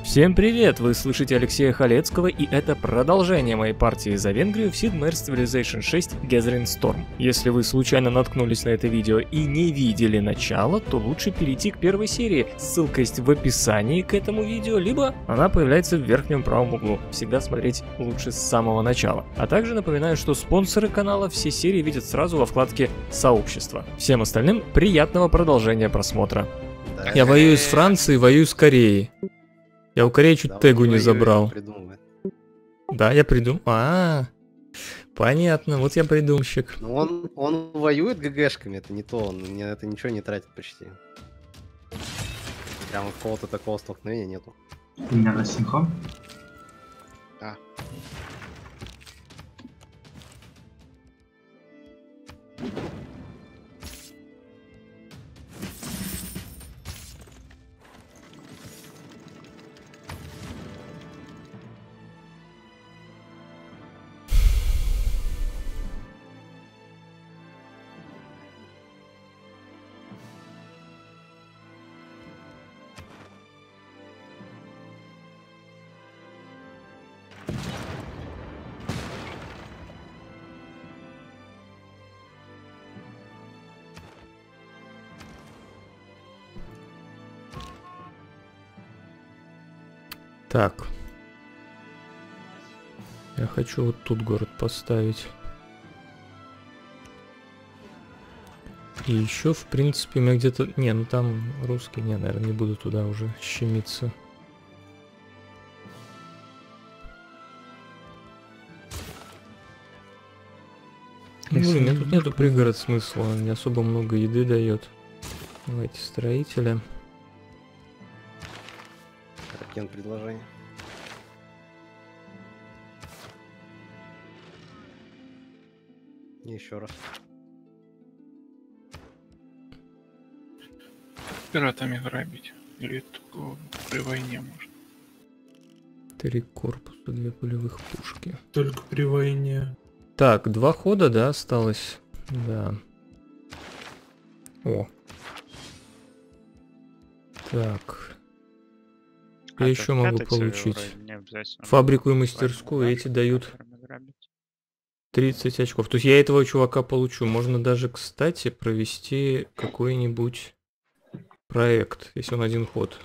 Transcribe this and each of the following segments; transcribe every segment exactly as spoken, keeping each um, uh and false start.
Всем привет! Вы слышите Алексея Халецкого, и это продолжение моей партии за Венгрию в Sid Meier's Civilization шесть Gathering Storm. Если вы случайно наткнулись на это видео и не видели начало, то лучше перейти к первой серии. Ссылка есть в описании к этому видео, либо она появляется в верхнем правом углу. Всегда смотреть лучше с самого начала. А также напоминаю, что спонсоры канала все серии видят сразу во вкладке «Сообщество». Всем остальным приятного продолжения просмотра. Да. Я воюю с Францией, воюю с Кореей. Я у Кореи чуть да, тегу не забрал. Да, я придумал. А, -а, а, понятно, вот я придумщик. Ну он, он воюет ГГшками, это не то, он это ничего не тратит почти. Прямо какого-то такого столкновения нету. Ты меня рассинхрон? А. Так. Я хочу вот тут город поставить. И еще, в принципе, у меня где-то... Не, ну там русские, не, наверное, не буду туда уже щемиться. Ну, блин, тут нету пригород смысла, он не особо много еды дает. Давайте строителя. Предложение. Еще раз. Пиратами грабить. Или только при войне можно? Три корпуса, две пулевых пушки. Только при войне. Так, два хода, да, осталось? Да. О. Так. Я а еще могу получить фабрику и мастерскую, эти дают тридцать очков. То есть я этого чувака получу. Можно даже, кстати, провести какой-нибудь проект, если он один ход.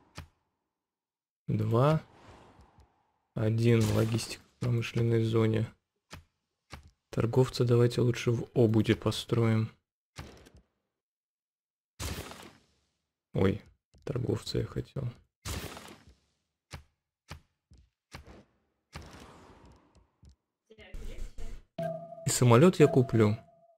Два. Один. Логистика в промышленной зоне. Торговца давайте лучше в обуде построим. Ой, торговца я хотел. И самолет я куплю.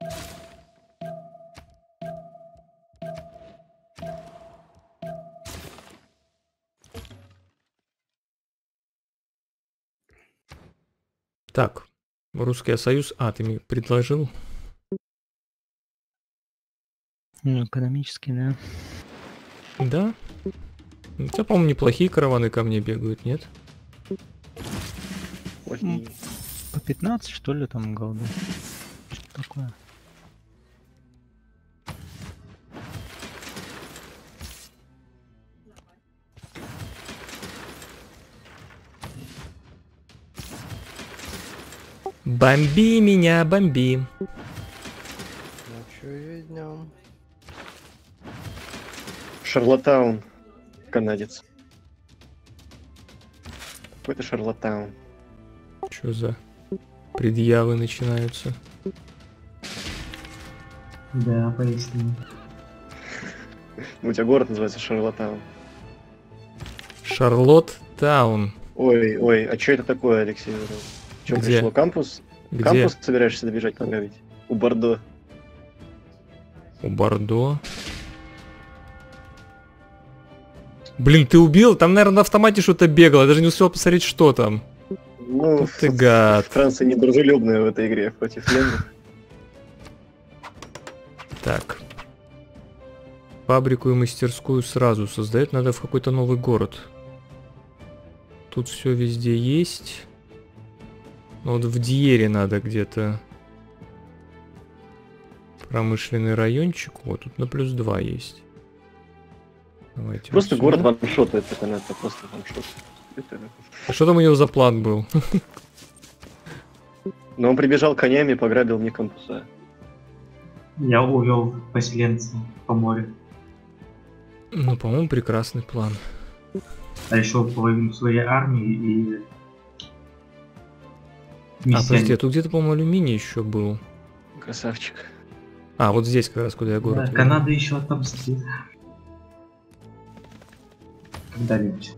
Так, Русский Союз. А, ты мне предложил? Ну, экономически, да. Да? У тебя, по-моему, неплохие караваны ко мне бегают, нет? Ой. По пятнадцать, что ли, там голды? Что такое? Бомби меня, бомби. Ну чё, идем. Шарлатаун, канадец. Какой-то Шарлатаун. Что за предъявы начинаются? Да, поясни. У тебя город называется Шарлатаун. Шарлоттаун. Ой, ой, а что это такое, Алексей? Что пришло? Кампус? Где? Кампус собираешься добежать, пограбить? У Бордо. У Бордо? Блин, ты убил? Там, наверное, на автомате что-то бегало. Я даже не успел посмотреть, что там. Ну, ты гад. Франция недружелюбная в этой игре против венгров. Так. Фабрику и мастерскую сразу создать надо в какой-то новый город. Тут все везде есть. Но вот в Дьере надо где-то промышленный райончик. Вот тут на плюс два есть. Давайте Просто вот город сюда. ваншот, это, это просто ваншот. Это... А что там у него за план был? Но он прибежал конями, пограбил мне кампуса. Я увел поселенца по морю. Ну, по-моему, прекрасный план. А еще половину своей армии и... А, Миссия- подожди, а тут где-то, по-моему, алюминий еще был. Красавчик. А, вот здесь как раз, куда я город. Да, вел. Канада еще отомстит. Когда-нибудь.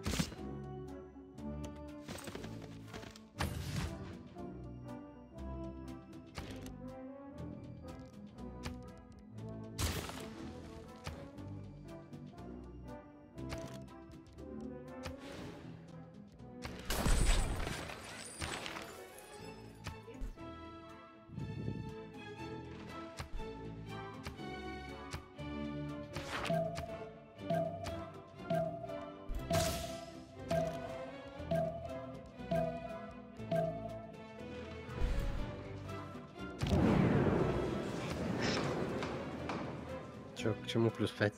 Чё, к чему плюс пять?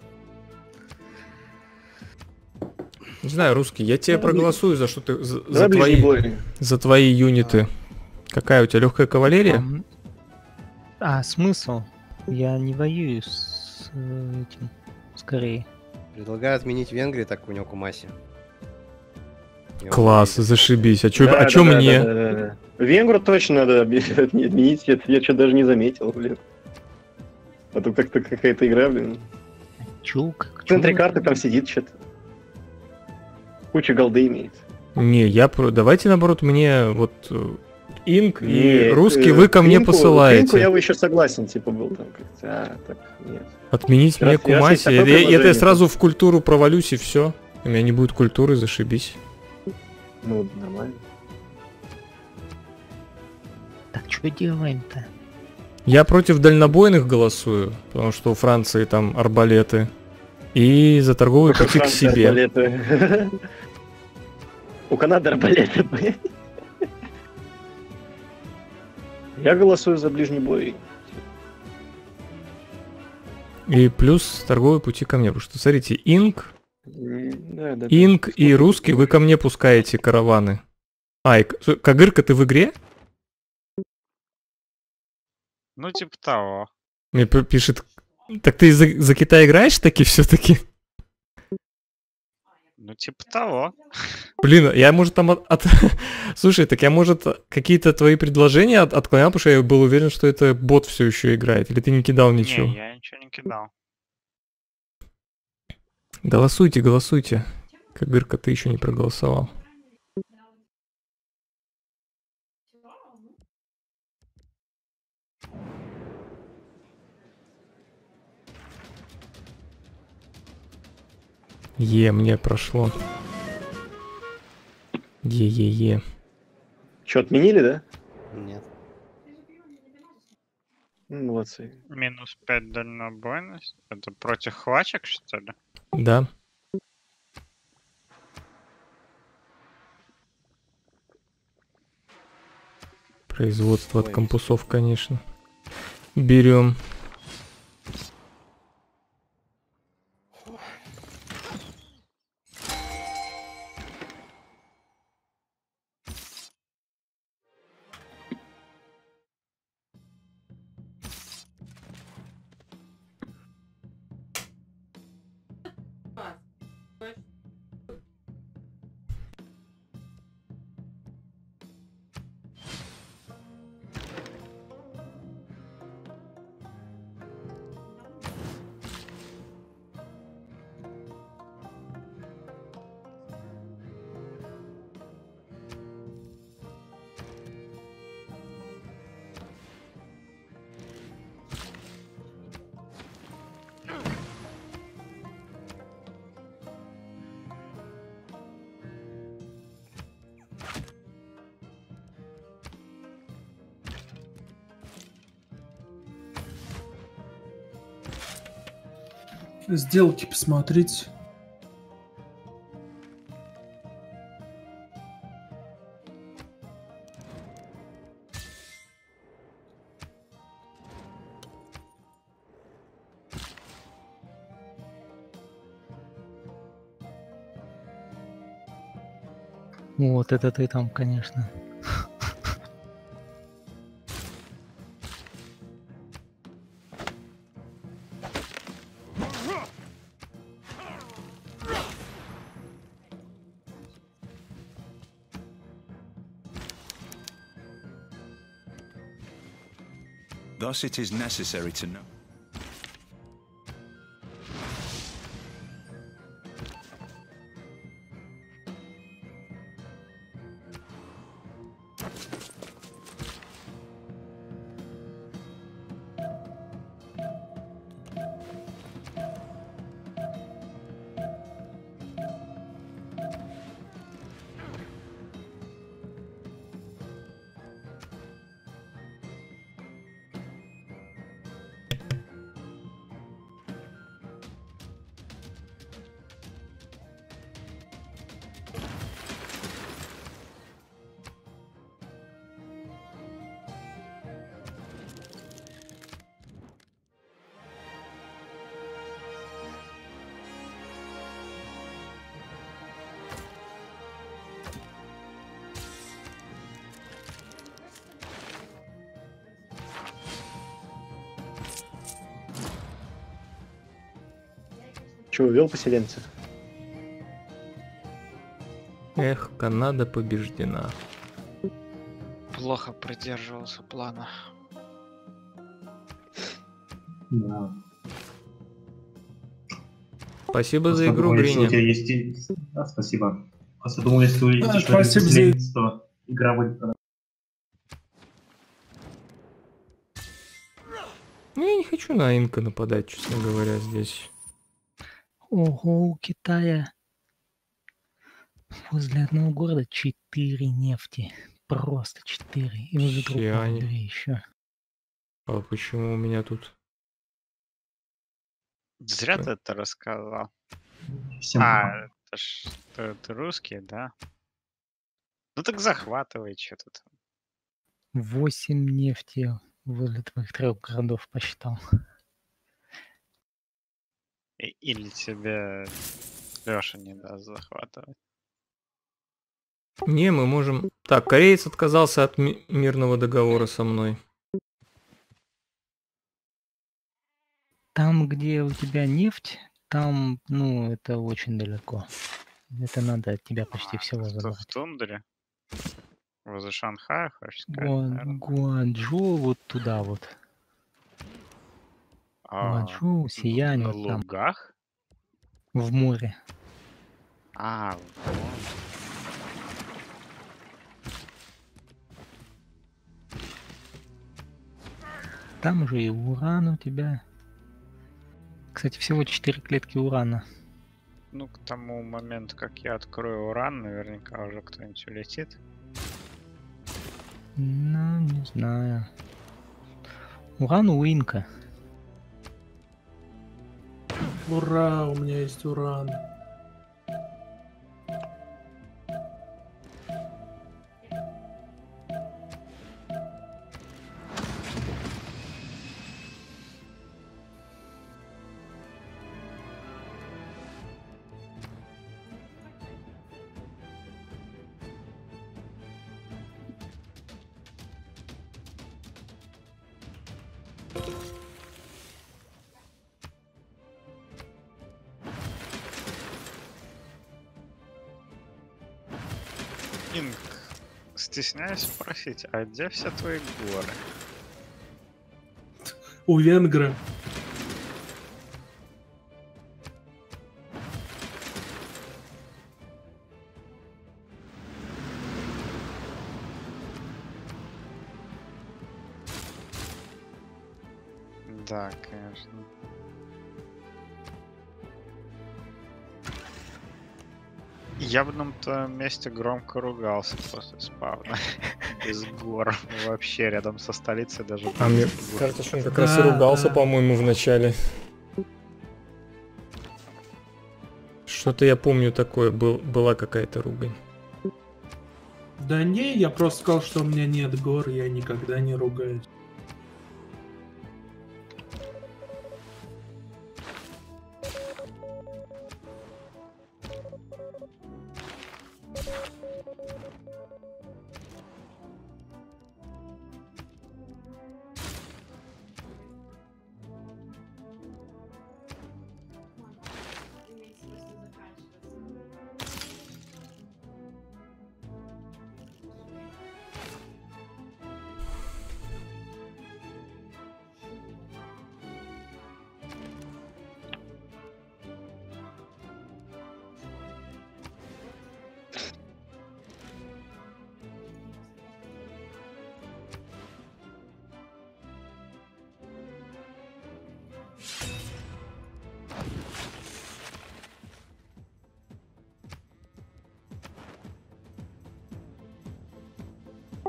Не знаю, русский, я тебе проголосую за что ты за, Давай за ближний твои бой. за твои юниты. Какая у тебя легкая кавалерия? Ам, А, смысл? Я не воюю с э, этим, скорее. Предлагаю отменить Венгрию, так у него Кумаси. И он Класс, поедет. зашибись. А чё, Да, а да, чё да, мне? да, да, да. Венгру точно надо обе- отменить, это я что даже не заметил, блин. А тут как-то какая-то игра, блин. Чук. В центре карты там сидит что-то. Куча голды имеет. Не, я про... Давайте наоборот мне вот э, инк и Не, русский э, вы ко мне Клинку- посылаете. Клинку я бы еще согласен, типа, был там как-то. А, так, нет. Отменить Раз- мне раз есть Кумаси. такое Я, я- я предложение, сразу в культуру провалюсь и все. У меня не будет культуры, зашибись. Ну, нормально. Так что делаем-то? Я против дальнобойных голосую, потому что у Франции там арбалеты. И за торговые Только пути к Франция себе. арбалеты. У Канады арбалеты, блин. Я голосую за ближний бой. И плюс торговые пути ко мне. Потому что, смотрите, инк, М, Да, да. инк и русский вы ко мне пускаете караваны. А, и К- Кагырка, ты в игре? Ну, типа того. Мне п- пишет, так ты за, за Китай играешь таки все-таки? Ну, типа того. Блин, я, может, там от... от- Слушай, так я, может, какие-то твои предложения от- отклонял, потому что я был уверен, что это бот все еще играет. Или ты не кидал ничего? Не, я ничего не кидал. Голосуйте, голосуйте. Кагырка, ты еще не проголосовал. Е, мне прошло. Е-е-е. Че, отменили, да? Нет. Ну, молодцы. Минус пять дальнобойность. Это против хвачек, что ли? Да. Производство от Ой. кампусов, конечно. Берем. Сделки посмотреть. Вот это ты там, конечно. Thus it is necessary to know. Че, увел поселенца? Эх, Канада побеждена. Плохо придерживался плана. Да. Спасибо Просто за игру, думаю, если у тебя Гриня. есть... и- Да, спасибо. Просто думал, если у тебя Да, есть еще один спасибо за- поселенец, то игра будет... Ну, я не хочу на инка нападать, честно говоря, здесь. Ого, у Китая возле одного города четыре нефти. Просто четыре. И возле другого Чьяне. две еще. А почему у меня тут... Зря ты это рассказал. Всем А, это ж ты, ты русский, да? Ну так захватывай что-то там. Восемь нефти возле твоих трех городов посчитал. И- Или тебе Леша не даст захватывать. Не, мы можем... Так, кореец отказался от ми- мирного договора со мной. Там, где у тебя нефть, там, ну, это очень далеко. Это надо от тебя почти А, всего ты в ту- в забрать. тундре? Возле Шанхая, хочешь сказать, Гуан- наверное? Гуанчжоу вот туда вот. А, Гуанчжоу, Сиянь, на вот там, лугах? в море. А, вот. Там уже и уран у тебя. Кстати, всего четыре клетки урана. Ну, к тому моменту, как я открою уран, наверняка уже кто-нибудь улетит. Ну, не знаю. Уран у инка. Ура, у меня есть уран. Инг, стесняюсь спросить, а где все твои горы? У венгра. Да, конечно. Я в одном-то месте громко ругался после спавна. Из гор. Вообще рядом со столицей даже... А мне гор. кажется, что он как Да, раз и ругался, да. по-моему, в начале. Что-то я помню такое, был, была какая-то ругань. Да не, я просто сказал, что у меня нет гор, я никогда не ругаюсь.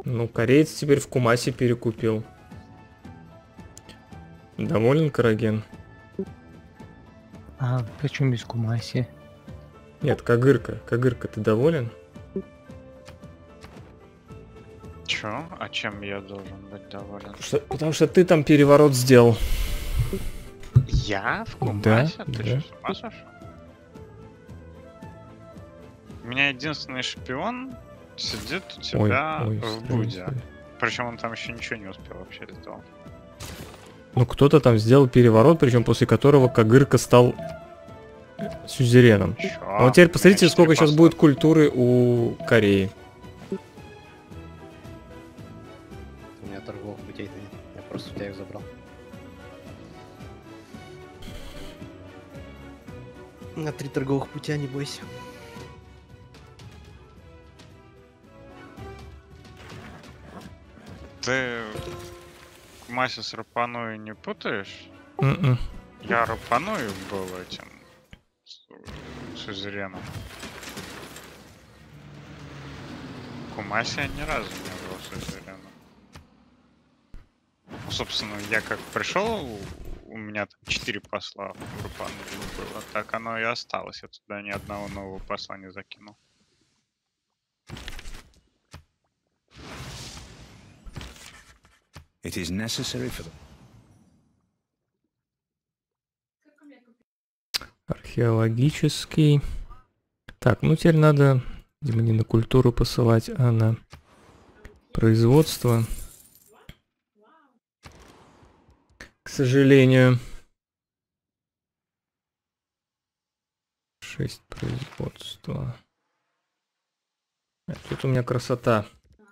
Ну, кореец теперь в Кумасе перекупил. Доволен, Караген? А, почему без Кумаси? Нет, Кагырка. Кагырка, ты доволен? Чё? А чем я должен быть доволен? Что, потому что ты там переворот сделал. Я? В Кумасе? Да, Ты да. что, с ума сошел? У меня единственный шпион сидит у тебя ой, в стой, Буде. стой. Причем он там еще ничего не успел вообще для того. Ну, кто-то там сделал переворот, причем после которого Кагырка стал сюзереном. Чё? А вот теперь посмотрите, У меня сколько четыре сейчас посла. будет культуры у Кореи. У меня торговых путей-то нет. Я просто у тебя их забрал. На три торговых путя, не бойся. Ты Кумаси с Рапануи не путаешь? М-м. Я Рапануи был этим с- сюзереном. Кумаси я ни разу не был сюзереном. Ну, собственно, я как пришел, у меня там четыре посла в Рапануи было, так оно и осталось. Я туда ни одного нового посла не закинул. It is necessary for the... Археологический. Так, ну теперь надо, видимо, не на культуру посылать, а на производство. К сожалению. Шесть производства. А тут у меня красота.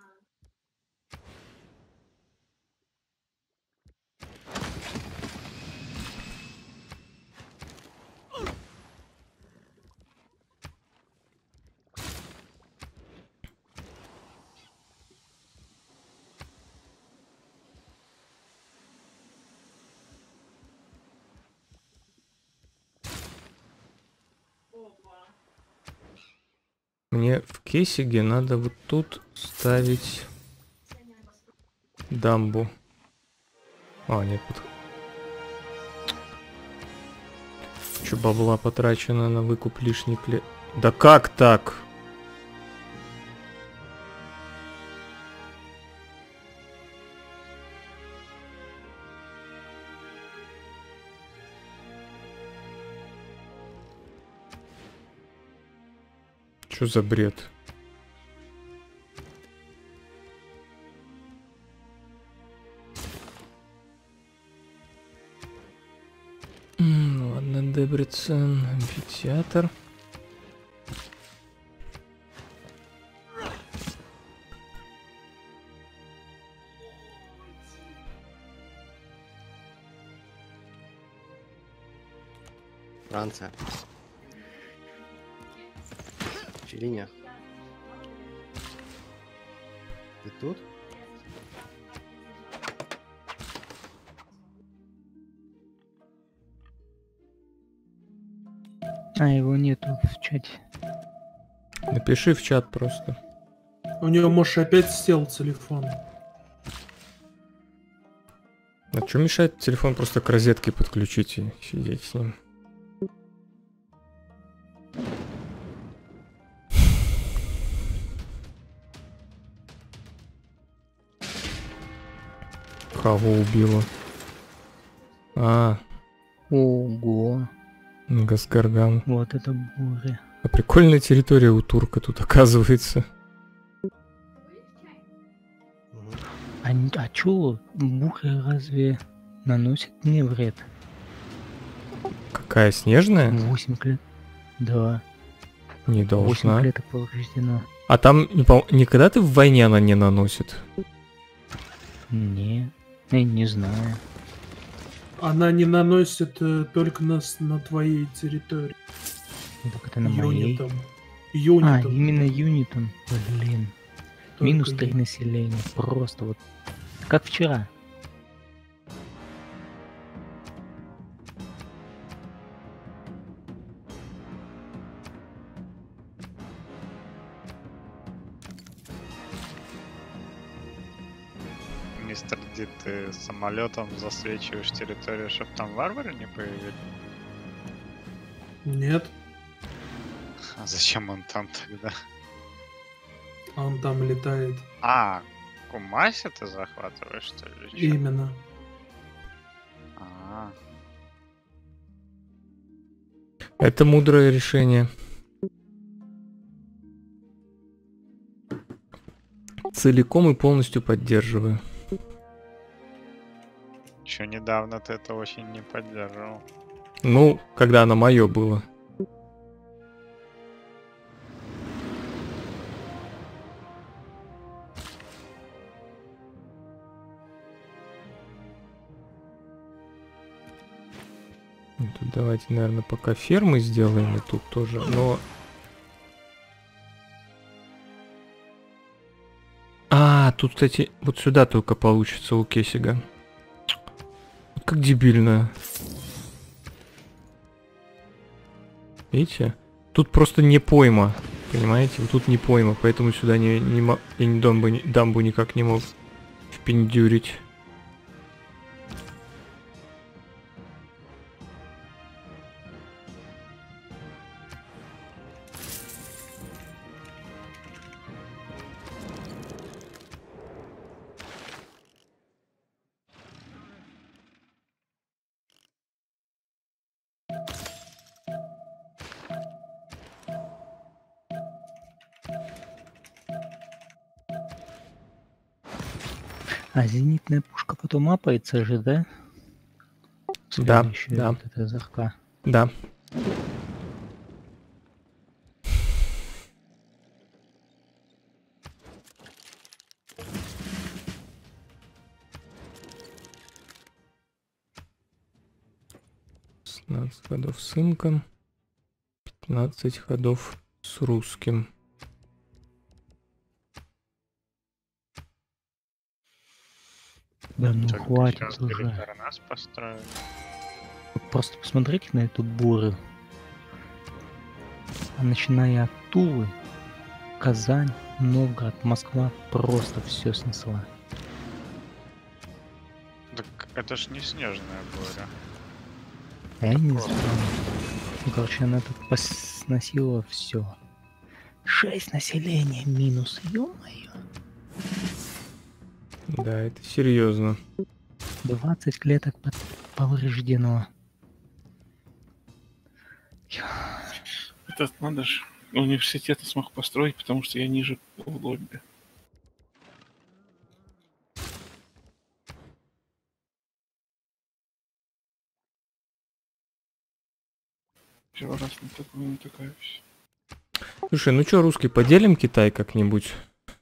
Мне в Кесиге надо вот тут ставить дамбу. А, нет, под... Чё, бабла потрачено на выкуп лишних лет. Да как так? Что за бред? М, Ладно, Дебрецен, амфитеатр. Франция. Челиния. Ты тут? А, его нету в чате. Напиши в чат просто. У него, может, опять сел телефон. А что мешает телефон просто к розетке подключить и сидеть с ним? Кого убило? А, Ого, Газгарган. вот это буря. А прикольная территория у турка тут оказывается. Мгм. А, н- а чё, буря разве наносит мне вред? Какая снежная? Восемь клеток. Да, Не восемь должна. клеток повреждено. А там не по- никогда ты в войне она не наносит? Не, я не знаю. Она не наносит э, только на, с- на твоей территории. Ну, так это на моей. Юнитом. А, Юнитом. именно юнитом. Блин. Только Минус три юнитом. населения. Просто вот. Как вчера. мистер Ди, ты самолетом засвечиваешь территорию, чтобы там варвары не появились? Нет, А зачем он там тогда? он там летает. А, Кумаси ты захватываешь, что ли? чё? Именно. А, Это мудрое решение. Целиком и полностью поддерживаю. еще недавно ты это очень не поддерживал. Ну, когда оно мое было. Тут давайте, наверное, пока фермы сделаем, и тут тоже, но... А, тут, кстати, вот сюда только получится у Кесига. Вот как дебильно. Видите? Тут просто не пойма, понимаете? Вот тут не пойма, поэтому сюда не, не мо- я не дамбу, не- дамбу никак не мог впендюрить. А зенитная пушка потом апается же, да? Да, Следующая да. вот эта ЗРК. Да. шестнадцать ходов с инком, пятнадцать ходов с русским. Да ну Только хватит сейчас уже. перед нас построили. Просто посмотрите на эту бурю. А начиная от Тулы, Казань, Новгород, Москва просто все снесла. Так это ж не снежная буря. А я не знаю. Ну, короче, она тут сносила все. Шесть населения минус, ё-моё. Да, это серьезно. двадцать клеток под- повреждено. Это надо же. Университет я смог построить, потому что я ниже в лобби. Первый раз на такое натыкаюсь. Слушай, ну чё, русский, поделим Китай как-нибудь?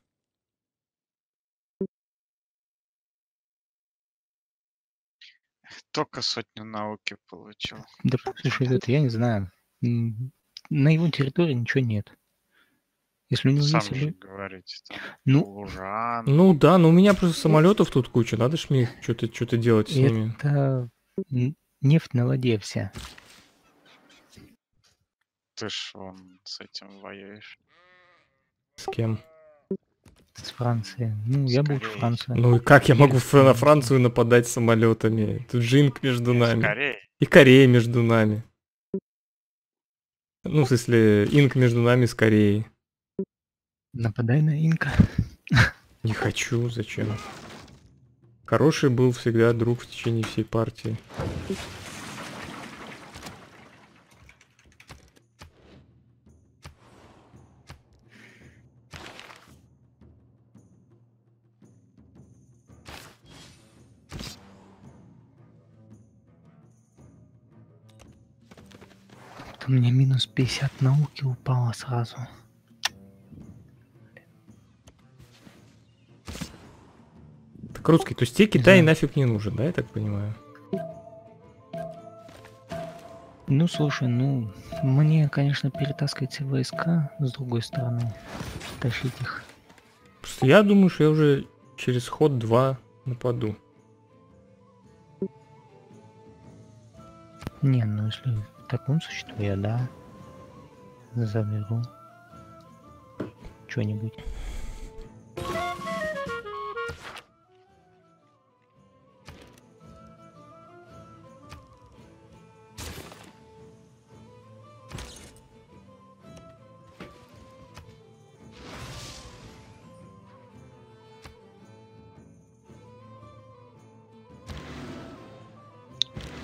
Только сотню науки получил. Да слушай, это я не знаю. М, На его территории ничего нет. Если у него Сам есть... же лю- говорите, там Ну, Лужан. Ну да, но у меня просто самолетов тут куча, надо ж мне что-то что-то делать с ними. это н- нефть на воде вся. Ты ж вон с этим воюешь. С кем? С Францией. Ну, я был в Скорее. Франции. Ну и как я могу Нет, ф- на конечно. Францию нападать самолетами? Тут же инк между нами. Скорее. И Корея между нами. Ну, в смысле, инк между нами с Кореей. Нападай на инка. Не хочу, зачем? Хороший был всегда друг в течение всей партии. Вот у меня минус пятьдесят науки упало сразу. Так русский, то есть тебе Китай Да. нафиг не нужен, да, я так понимаю? Ну, слушай, ну, мне, конечно, перетаскивать все войска с другой стороны. Тащить их. Просто я думаю, что я уже через ход два нападу. Не, ну, если в таком случае, то я, да, заберу что-нибудь.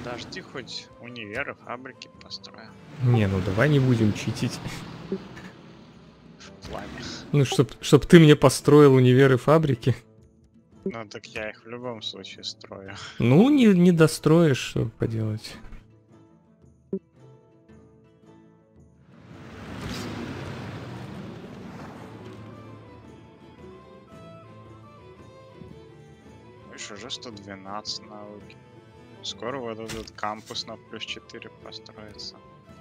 Подожди, хоть универы, фабрики построю. Не, ну давай не будем читить. В плане. Ну, чтоб, чтоб ты мне построил универы, фабрики. Ну так я их в любом случае строю. Ну, не, не достроишь, что поделать. Видишь, уже сто двенадцать науки. Скоро вот этот кампус на плюс четыре построится.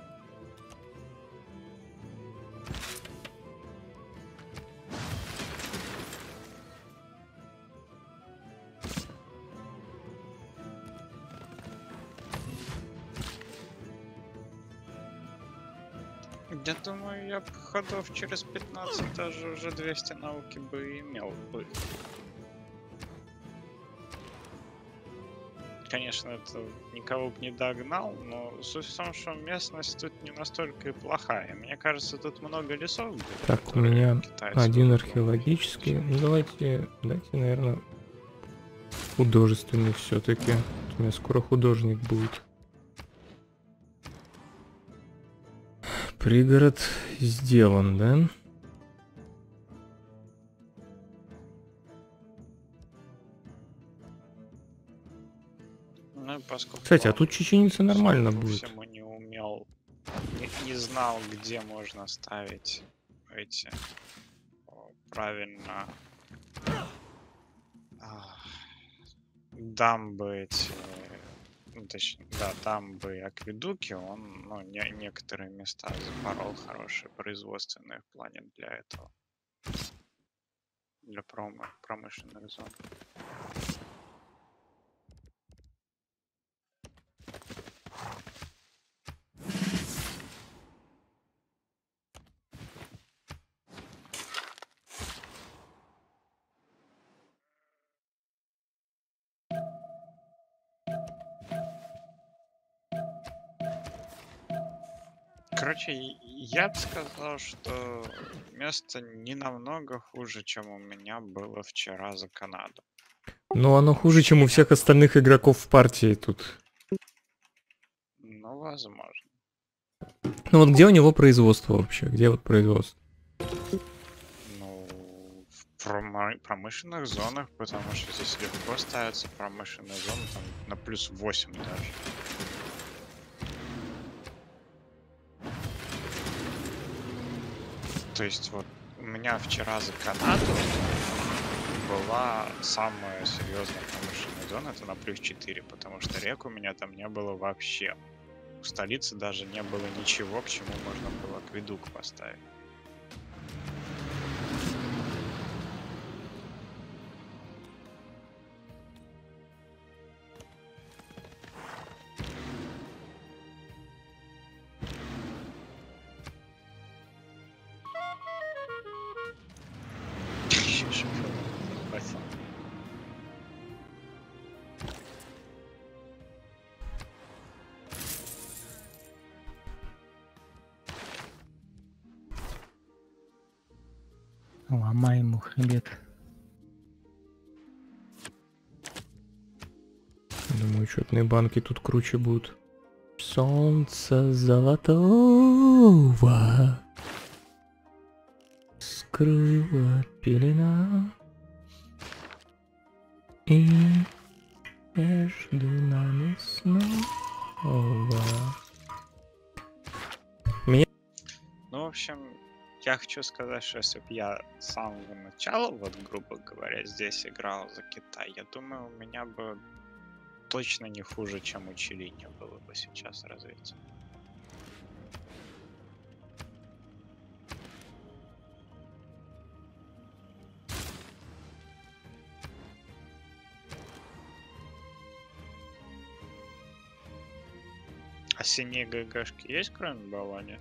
Я думаю, я б ходов через пятнадцать даже уже двести науки бы имел бы. Конечно, это никого бы не догнал, но суть в том, что местность тут не настолько и плохая. Мне кажется, тут много лесов будет. Так, у меня один археологический. Ну, давайте, давайте, наверное, художественный все-таки. У меня скоро художник будет. Пригород сделан, да? Ну, поскольку Кстати, а он, тут чеченица нормально судя по будет. всему, не умел, не, не знал, где можно ставить эти о, правильно а, дамбы эти, ну, точнее, да, дамбы и акведуки, он, ну, не, некоторые места запорол хорошие, производственные в плане для этого, для промо, промышленных зон. Короче, я бы сказал, что место не намного хуже, чем у меня было вчера за Канаду. Но оно хуже, чем у всех остальных игроков в партии тут. Ну, возможно. Ну вот где у него производство вообще? Где вот производство? Ну, в промо- промышленных зонах, потому что здесь легко ставятся промышленные зоны, там на плюс восемь даже. То есть вот у меня вчера за Канаду была самая серьезная промышленная зона, это на плюс четыре, потому что рек у меня там не было вообще. В столице даже не было ничего, к чему можно было акведук поставить. Ломай ему хребет. Думаю, счетные банки тут круче будут. Солнце золотого скрыла пелена, и между нами снова. Меня... Ну, в общем, я хочу сказать, что если бы я с самого начала, вот, грубо говоря, здесь играл за Китай, я думаю, у меня бы точно не хуже, чем у Чили не было бы сейчас развития. А синие ГГшки есть, кроме Болони?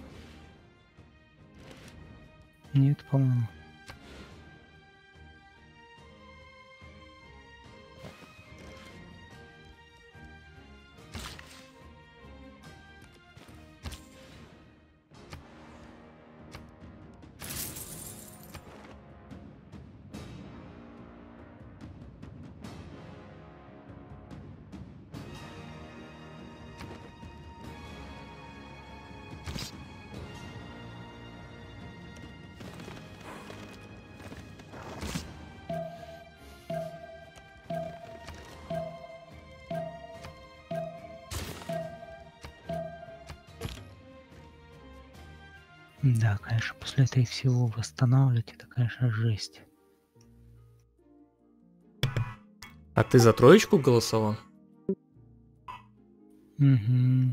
Нет, по-моему. Да, конечно, после этого всего восстанавливать, это, конечно, жесть. А ты за троечку голосовал? Угу.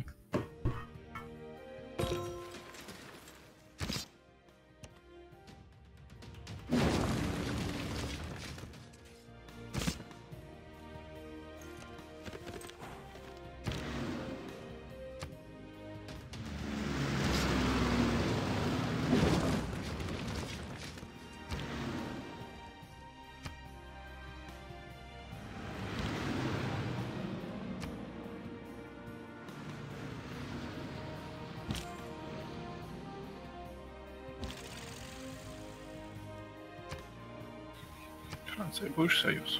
Франция, будешь союз?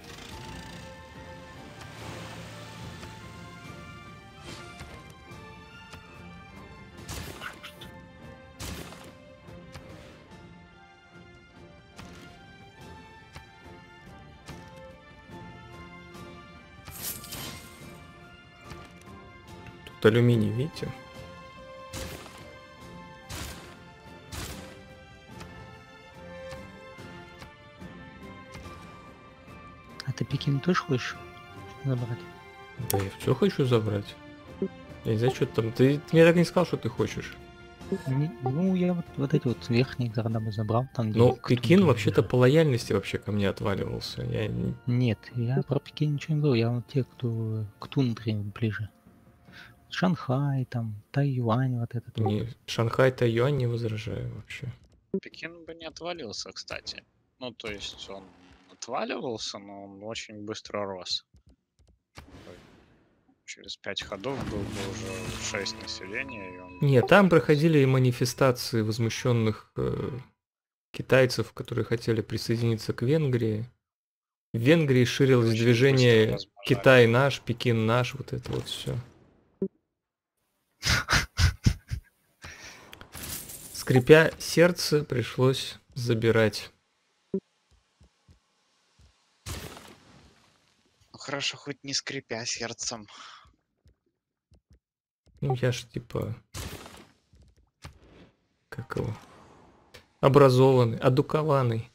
Тут алюминий, видите? А ты Пекин тоже хочешь забрать? Да я все хочу забрать. Я не знаю, что там. Ты, ты мне так не сказал, что ты хочешь. Не- Ну, я вот, вот эти вот верхние города бы забрал. Там, где Но кто Пекин не вообще-то лежит. по лояльности вообще ко мне отваливался. Я не... Нет, я про Пекин ничего не говорю. Я вот те, кто к тундре ближе. Шанхай, там, Тайюань, вот этот вот. не... Шанхай, Тайюань не возражаю вообще. Пекин бы не отвалился, кстати. Ну, то есть он отваливался, но он очень быстро рос. Через пять ходов был бы уже шесть населения, и он... Нет, там проходили и манифестации возмущенных э, китайцев, которые хотели присоединиться к Венгрии. В Венгрии ширилось Очень движение быстро размножались. Китай наш, Пекин наш, вот это вот все. Скрипя сердце, пришлось забирать. Ну, хорошо, хоть не скрипя сердцем. Ну я ж типа... Как его? Образованный, адукованный.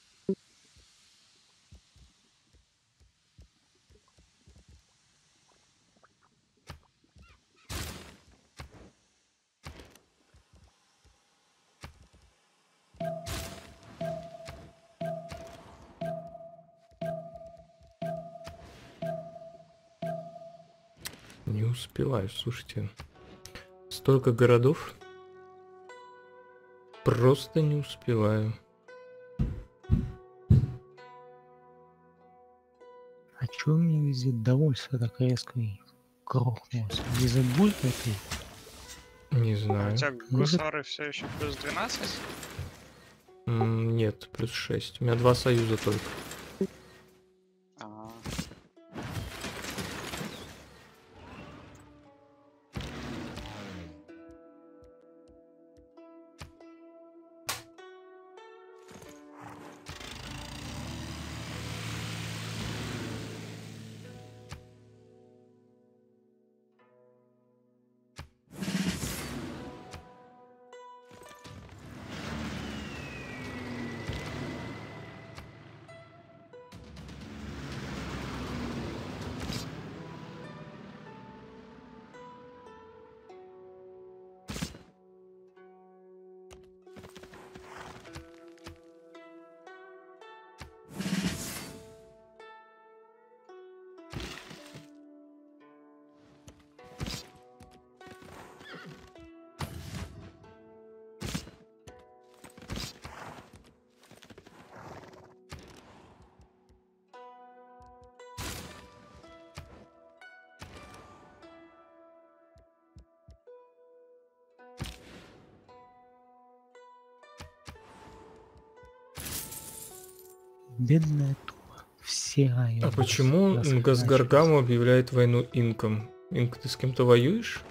Не успеваю, слушайте. Столько городов. Просто не успеваю. А чё у меня везде довольство так резко и грохнулось? Из-за буль этой? Не А знаю. у тебя Может- гусары все еще плюс двенадцать? М, Нет, плюс шесть. У меня два союза только. А, Бедная Тула. Все районы. А почему зас- Газгаргаму объявляет войну инкам? Инк, ты с кем-то воюешь?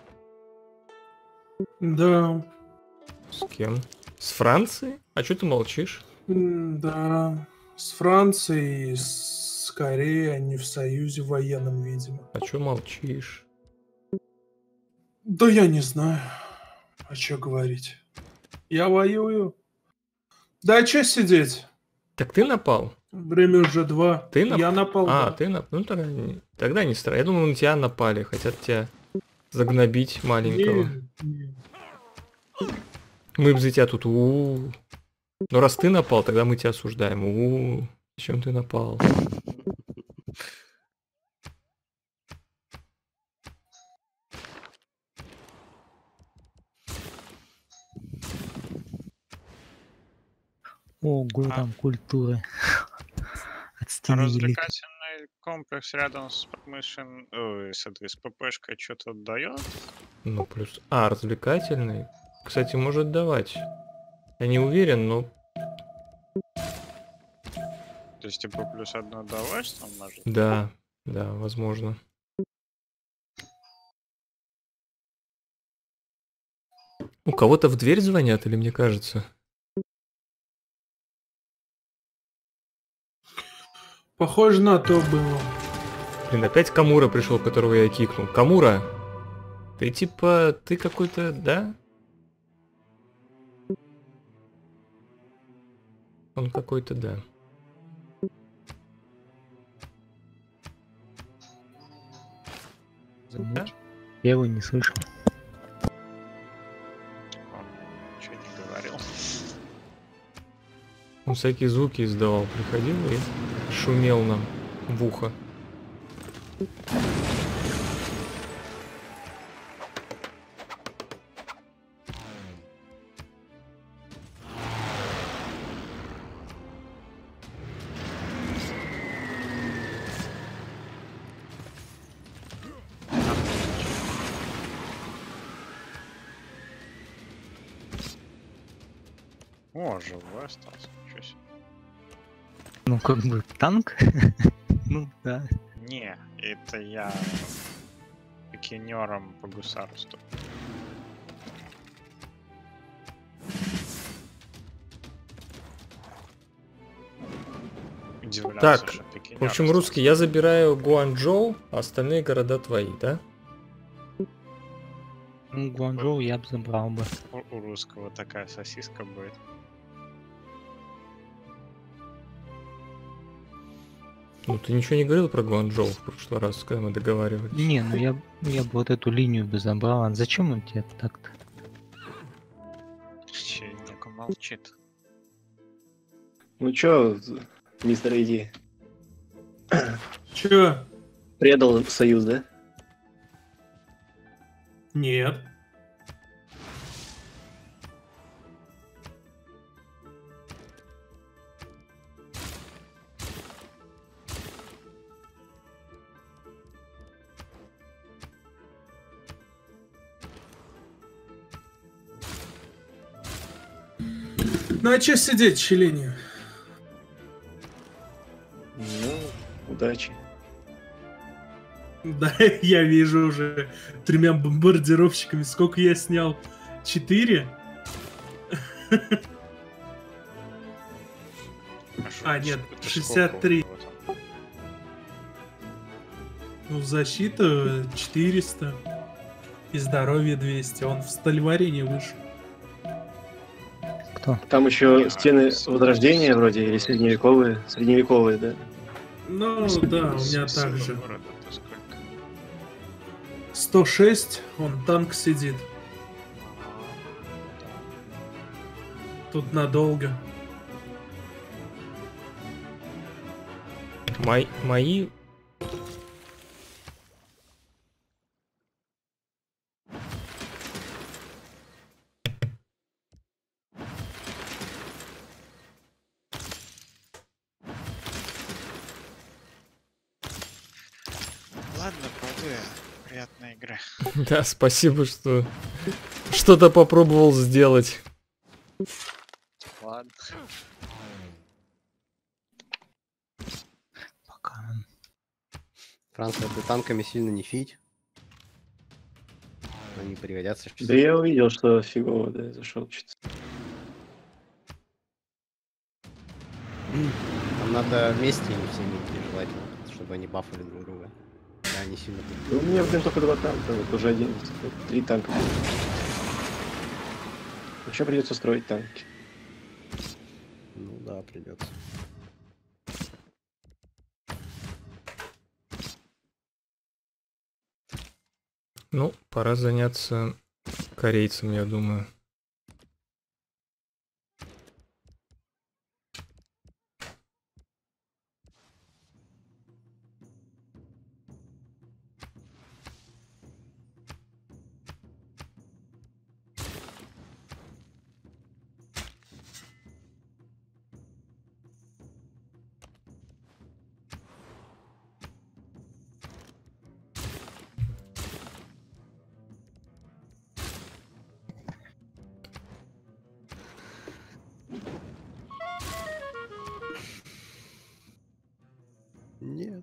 Да, С кем? С Францией? А что ты молчишь? м, да. С Францией, с Кореей они в союзе военном, видимо. А что молчишь? Да я не знаю, о чем говорить. Я воюю. Да чё сидеть? Так ты напал? Время уже два. Ты нап... Я напал. А, да. ты напал. Ну тогда не, тогда не страшно. Я думал, на тебя напали, хотят тебя загнобить маленького. Не, не. Мы бы за тебя тут. У-у-у. Но раз ты напал, тогда мы тебя осуждаем. У-у-у. Зачем ты напал? Ого, А. там культуры. От стены великой. Развлекательный комплекс рядом с промышленной, ой, с этой, с ППшкой что-то дает? Ну, плюс... А, развлекательный? Кстати, может давать. Я не уверен, но... То есть, типа, плюс одно удовольствие может? Да, да, возможно. У кого-то в дверь звонят, или мне кажется? Похоже на то было. Блин, опять Камура пришел, которого я кикнул. Камура! Ты типа... Ты какой-то... Да? Он какой-то, да. Да? Я его не слышал. Он ничего не говорил. Он всякие звуки издавал. Приходил и шумел нам в ухо. О, живой остался. Ничего себе. Ну, как бы танк. Ну, да. Не, это я пикинером по гусарству. Удивляться, Так, что пикинер В общем, остался. русский, я забираю Гуанчжоу, а остальные города твои, да? Ну, Гуанчжоу я бы забрал бы. У, у русского такая сосиска будет. Ну, ты ничего не говорил про Гуанчжоу в прошлый раз, когда мы договаривались. Не, ну я, я бы вот эту линию бы забрал. А зачем он тебе так-то? Чайник молчит. Ну чё, мистер Иди, Чё? предал союз, да? Нет. Ну а чё сидеть, челению? Ну, удачи. Да, я вижу уже тремя бомбардировщиками. Сколько я снял? Четыре? шо- А, нет, это шестьдесят три. сколько у него там? Ну, защита четыреста. И здоровье двести. Он в стальварине вышел. Кто? Там еще Не, стены а, с- Возрождения вроде, или средневековые. Средневековые, да. Ну, да, у меня С- так с- же. города-то сколько? сто шесть, он танк сидит. Тут надолго. Мои... Мои... Ладно, пойду я. Приятной игры. Да, спасибо, что что-то попробовал сделать. Ладно. Пока. Франция, ты танками сильно не фить. Они пригодятся. Да я увидел, что фигово, да, зашел что-то. Нам надо вместе им всеми идти, желательно, чтобы они бафали друг друга. Да, они сильно Да у меня, блин, только два танка, вот уже один, три танка. Еще придется строить танки. Ну да, придется. Ну, пора заняться корейцем, я думаю. Нет.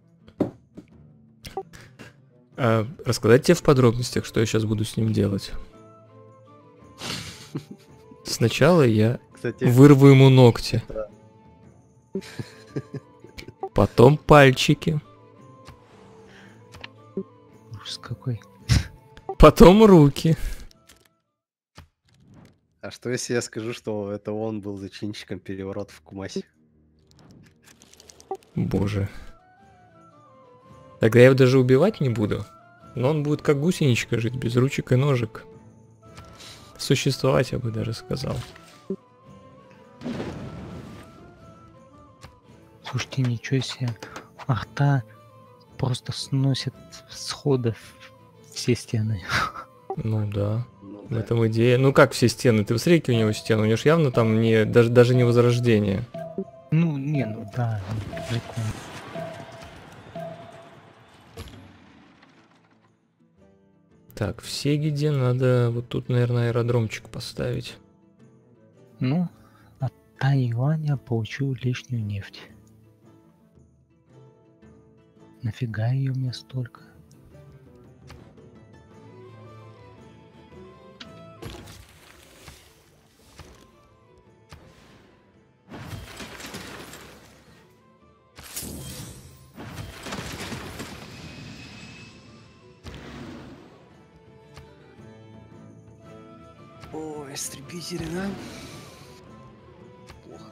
А рассказать тебе в подробностях, что я сейчас буду с ним делать? Сначала я Кстати, вырву ему ногти. Потом пальчики. Ужас какой. Потом руки. а что если я скажу, что это он был зачинщиком переворота в Кумасе? Боже. Тогда я его даже убивать не буду. Но он будет как гусеничка жить, без ручек и ножек. Существовать, я бы даже сказал. Слушайте, ничего себе. Арта просто сносит сходов все стены. Ну да. Ну, В да. этом идея. Ну как все стены? Ты посмотри, какие у него стены. У него ж явно там не, даже, даже не возрождение. Ну, не, ну да, ну, прикольно. Так, в Сегиде надо вот тут, наверное, аэродромчик поставить. Ну, от Тайваня получил лишнюю нефть. Нафига ее мне столько? Ой, истребители, да? Плохо.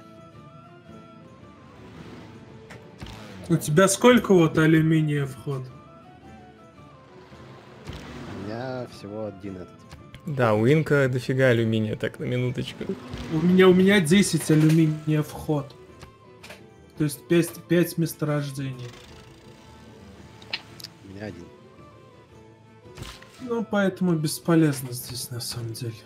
У тебя сколько вот алюминия вход? У меня всего один этот. Да, у Инка дофига алюминия, так, на минуточку. У меня, у меня десять алюминия вход. То есть пять месторождений. У меня один. Ну, поэтому бесполезно здесь на самом деле.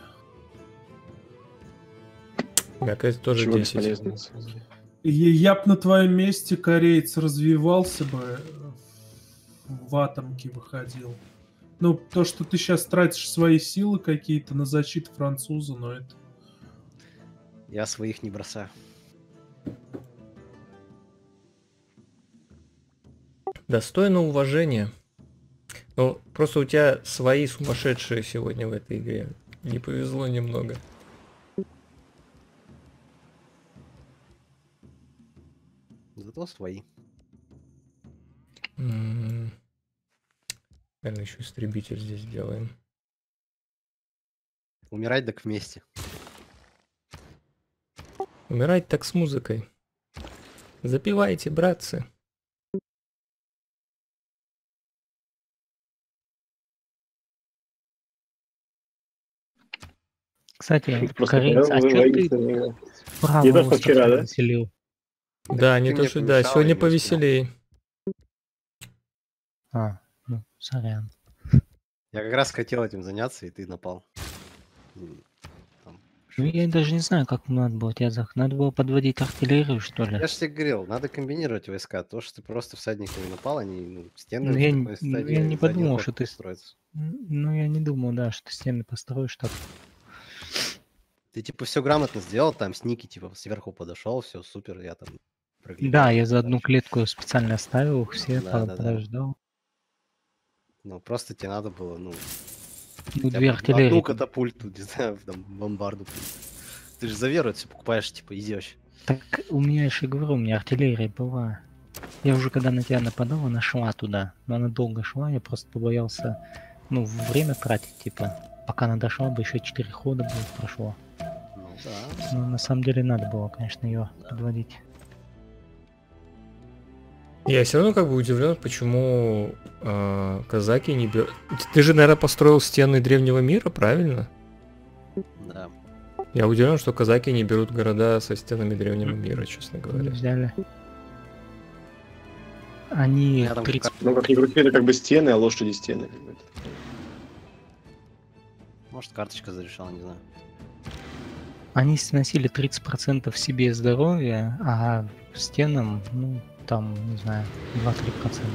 Так, это тоже Чего десять. бесполезно, на самом деле. И я б на твоем месте, кореец, развивался бы, в атомке выходил. Ну, то, что ты сейчас тратишь свои силы какие-то на защиту француза, но это... Я своих не бросаю. Достойно уважения. Ну, просто у тебя свои сумасшедшие сегодня в этой игре. Не повезло немного. Зато свои. М-м-м. Наверное, еще истребитель здесь сделаем. Умирать так вместе. Умирать так с музыкой. Запивайте, братцы. Кстати, Это просто корейцы, а вы чё ты воинственные. правый Не то, что остров вчера, да? заселил? Да, не ты то мне что, да, помешал, сегодня я не успел. повеселей. А, ну, сорян. Я как раз хотел этим заняться, и ты напал. М, там, Ну, я даже не знаю, как надо было тебя зах... Надо было подводить артиллерию, что ли? Я же тебе говорил, надо комбинировать войска. То, что ты просто всадниками напал, они ну, стены Ну, в я, такой н- ну, стадии я не за один подумал, ход что ты... с- строятся. Н- Ну, я не думал, да, что ты стены построишь так. Ты типа все грамотно сделал, там сники типа сверху подошел, все супер, я там проглядел. Да, я за одну дальше. клетку специально оставил их все, Да, по- да, да. подождал. Ну просто тебе надо было, ну, Ну, хотя две бы артиллерии. одну катапульту, не знаю, там бомбарду. Ты же за веру это все покупаешь, типа идешь. Так у меня еще говорю, у меня артиллерия была. Я уже когда на тебя нападал, она шла туда. Но она долго шла, я просто побоялся, ну, время тратить, типа. Пока она дошла бы, еще четыре хода бы прошло. Да. Но на самом деле надо было, конечно, ее подводить. Я все равно как бы удивлен, почему э, казаки не берут... Ты же, наверное, построил стены древнего мира, правильно? Да. Я удивлен, что казаки не берут города со стенами древнего мира, честно Не говоря. взяли. Они Я там тридцать... Ну, как ни крути, это как бы стены, а лошади стены. как бы. Может, карточка зарешала, не знаю. Они сносили тридцать процентов себе здоровья, а стенам, ну, там, не знаю, два-три процента.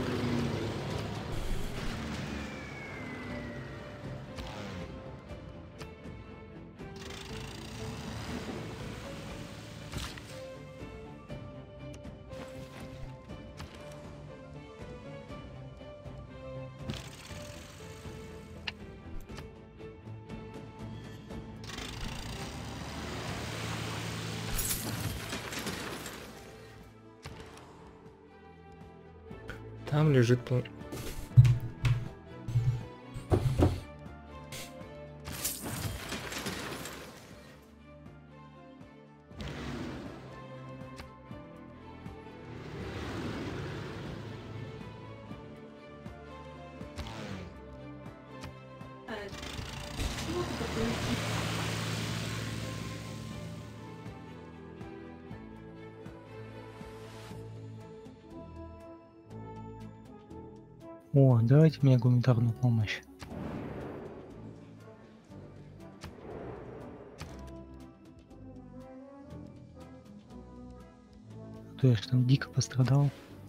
Там лежит... план- О, давайте мне гуманитарную помощь. То есть там дико пострадал.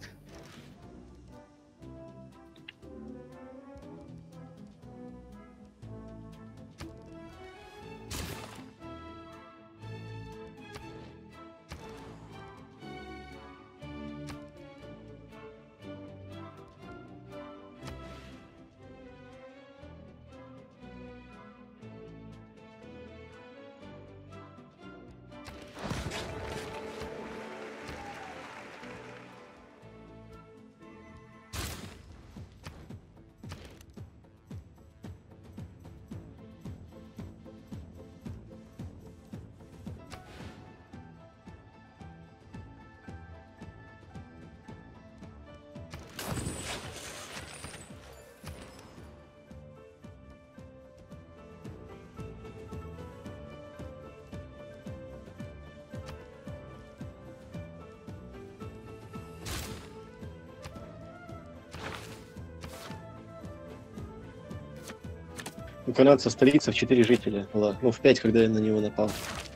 У канадца столица в четыре жителя была. Ну, в пять, когда я на него напал.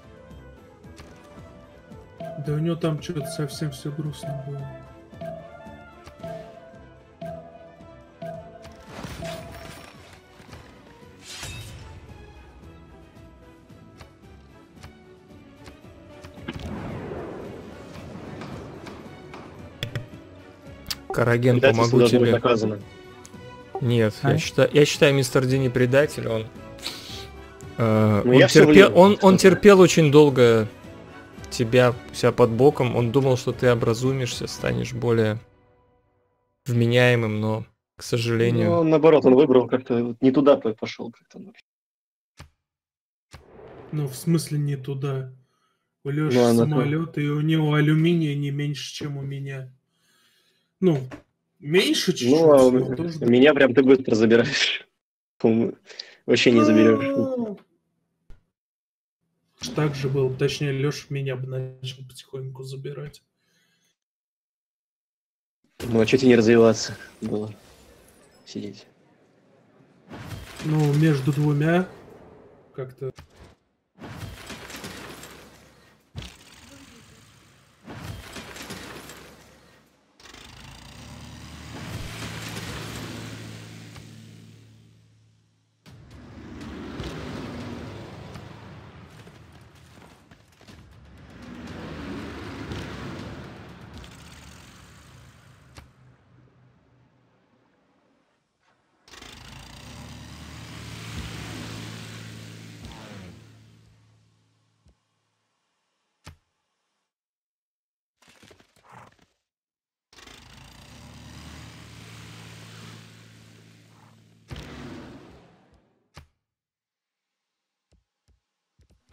Да у него там что-то совсем все грустно было. Караген, Предательство помогу должно быть тебе. доказано. Нет, А? я считаю, я считаю, мистер Ди не предатель, он, э, Ну, он, я всё терпел, влил, он, он кстати. терпел очень долго тебя, себя под боком, он думал, что ты образумишься, станешь более вменяемым, но, к сожалению... Ну, он, наоборот, он выбрал как-то вот не туда п- пошел. Как-то. Ну, в смысле не туда. У Лёши Ну, она самолет, и у него алюминия не меньше, чем у меня. Ну, меньше чуть-чуть, Ну, а но тоже... меня прям ты быстро забираешь. По-моему, вообще не заберешь. Ну, так же было. Точнее, Лёша меня бы начал потихоньку забирать. Ну, а что тебе не развиваться было? Сидеть. Ну, между двумя как-то...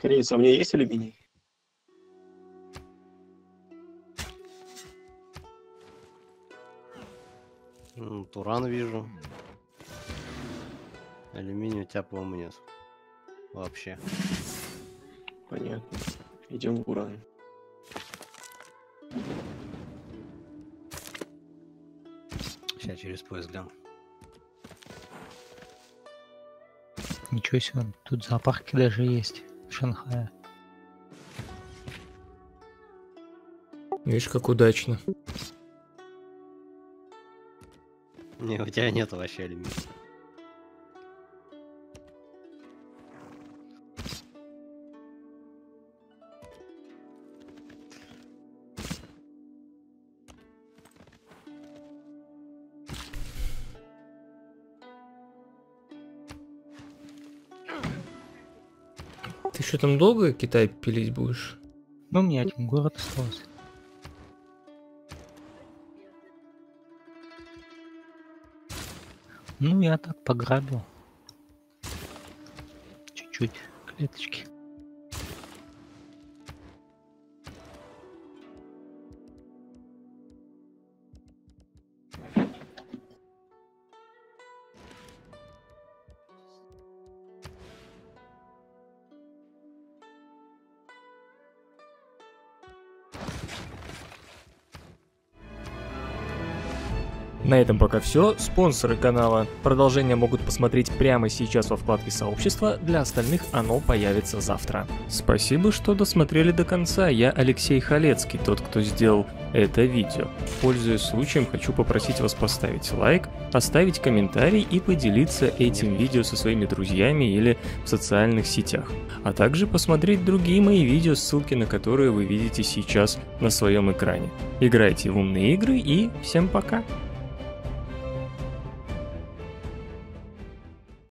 Корейцы, а у меня есть алюминий? Ну, Туран вижу. Алюминия у тебя, по-моему, нет. Вообще. Понятно. Идем в уран. Сейчас через поезд гляну. Ничего себе, тут зоопарки даже есть в Шанхае. Видишь, как удачно. Не, у тебя нет вообще алюминия. Ты что там долго Китай пилить будешь? Ну, мне один город остался. Ну, я так пограбил. Чуть-чуть клеточки. На этом пока все. Спонсоры канала продолжение могут посмотреть прямо сейчас во вкладке сообщества, для остальных оно появится завтра. Спасибо, что досмотрели до конца. Я Алексей Халецкий, тот, кто сделал это видео. Пользуясь случаем, хочу попросить вас поставить лайк, оставить комментарий и поделиться этим видео со своими друзьями или в социальных сетях. А также посмотреть другие мои видео, ссылки на которые вы видите сейчас на своем экране. Играйте в умные игры и всем пока!